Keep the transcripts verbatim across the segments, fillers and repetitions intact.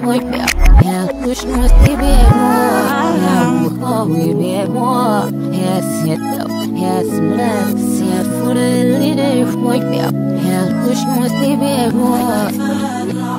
point me up. Yeah, push no baby more. Yeah, oh baby more. Yes, hit up. Yes, relax. Yeah, for the leader point me up. Yeah, push no baby more.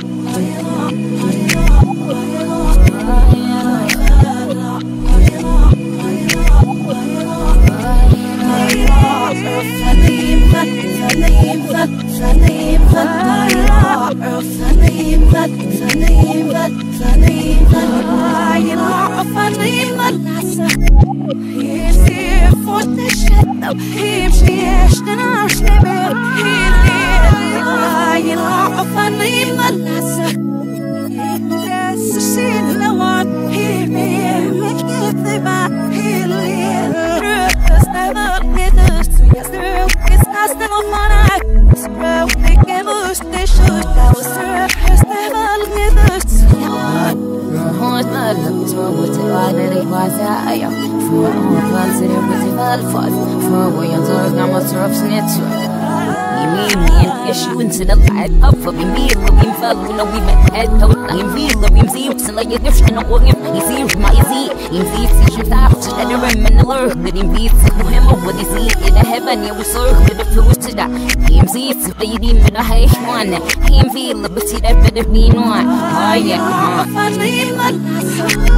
Into the light up for me, me looking for you know we met at no time. We love him, see you like you're different. No one, he sees my Z, he sees you stop to let him in the lurk. Let him be to him or what is he in the heaven? You will serve with the food to that. Him see to the demon in the high one. Him feel the bitty that better be on. Oh yeah, for the shit.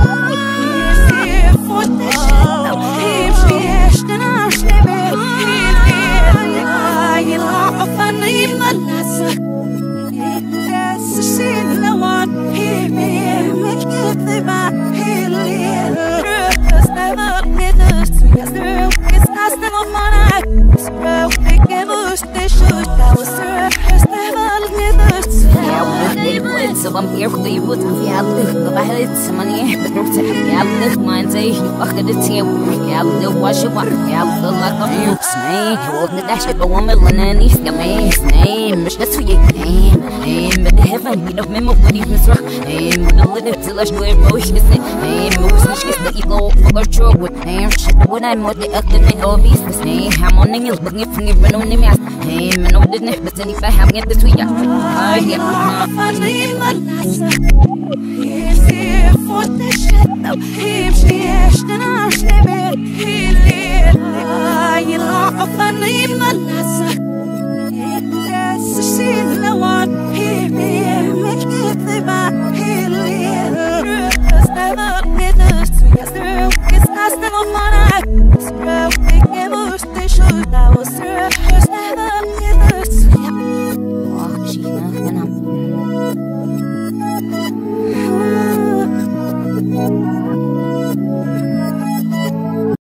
Him see the arch never. You know, funny Manasa. Yes, she no one hear me. Make it the back, he'll live. Because never with us. It's not the money. So we give us the shoot. That was her. It's never with us. Yeah, we would. So I'm here for you. Yeah, look, I had some money. But don't say, yeah, look, mine's a fuck at the tail. Yeah, look, wash your water. Yeah, look like a mukes, man. Hold the dash of a woman. And he's the man's name. It's just who you name. Name in the heaven. We don't remember what he was wrong. Name with a little till I show it. Rosh is it. Name moves and she's the ego for her true with name. Shit, what I'm with the other than obvious. This name. I'm on the hills, but if you run on the mask. Name and all the nip, but if I have get the tweet. Oh, yeah. He's here for the shit. Though, if she is, then I'll never. He lives. You know, a funny Manasa.